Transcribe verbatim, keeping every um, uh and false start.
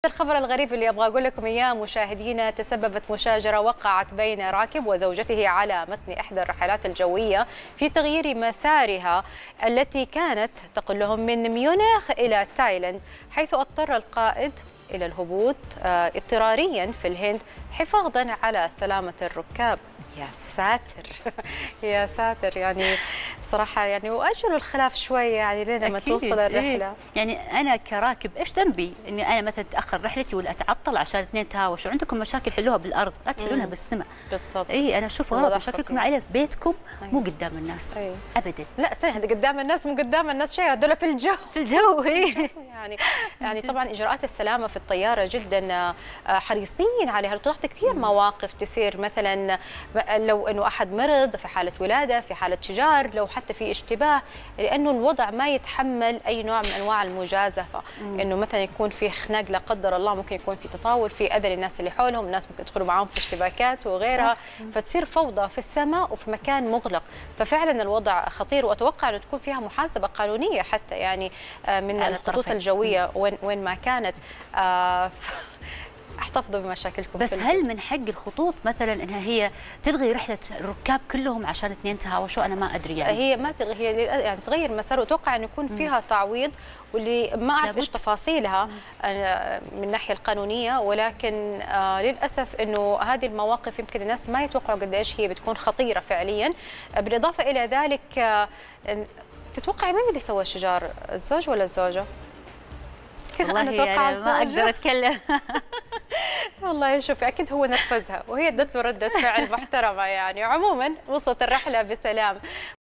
الخبر الغريب اللي ابغى اقول لكم اياه مشاهدينا، تسببت مشاجره وقعت بين راكب وزوجته على متن احدى الرحلات الجويه في تغيير مسارها التي كانت تقل لهم من ميونخ الى تايلاند، حيث اضطر القائد الى الهبوط اضطراريا في الهند حفاظا على سلامه الركاب. يا ساتر يا ساتر، يعني بصراحة يعني وأجلوا الخلاف شوية يعني لين ما توصل الرحلة. إيه؟ يعني أنا كراكب إيش ذنبي إني أنا مثلا تأخر رحلتي ولا أتعطل عشان اثنين تهاوشوا، عندكم مشاكل حلوها بالأرض، لا تحلونها بالسماء. بالضبط. إي أنا أشوف غلط مشاكلكم العائلة في بيتكم، أيه. مو قدام الناس. أيه. أبدا. لا استنى، هذا قدام الناس مو قدام الناس شيء، هذول في الجو. في الجو. إيه. يعني يعني طبعا إجراءات السلامة في الطيارة جدا حريصين عليها، طلعت كثير مواقف تصير مثلا لو انه احد مرض، في حاله ولاده، في حاله شجار، لو حتى في اشتباه، لانه الوضع ما يتحمل اي نوع من انواع المجازفه، مم. انه مثلا يكون في خناق لا قدر الله، ممكن يكون في تطاول، في اذى للناس اللي حولهم، الناس ممكن يدخلوا معاهم في اشتباكات وغيرها، فتصير فوضى في السماء وفي مكان مغلق، ففعلا الوضع خطير، واتوقع انه تكون فيها محاسبه قانونيه حتى يعني من الخطوط الجويه وين وين ما كانت. آه احتفظوا بمشاكلكم. بس هل من حق الخطوط مثلا انها هي تلغي رحله الركاب كلهم عشان اثنين تهاوشوا؟ انا ما ادري يعني. هي ما تلغي، هي يعني تغير مسار، واتوقع انه يكون فيها تعويض، واللي ما اعرف ايش تفاصيلها من الناحيه القانونيه، ولكن آه للاسف انه هذه المواقف يمكن الناس ما يتوقعوا قد ايش هي بتكون خطيره فعليا. بالاضافه الى ذلك آه تتوقعي مين اللي سوى الشجار، الزوج ولا الزوجه؟ والله أنا أتوقع أنا ما أقدر أتكلم. والله شوفي أكيد هو نرفزها وهي ادت له ردة فعل محترمة يعني. عموما وصلت الرحلة بسلام.